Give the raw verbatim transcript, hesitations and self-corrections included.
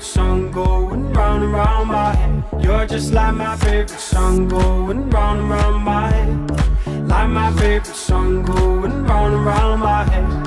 favorite song going round and round my head. You're just like my favorite song going round and round my head. Like my favorite song going round and round my head.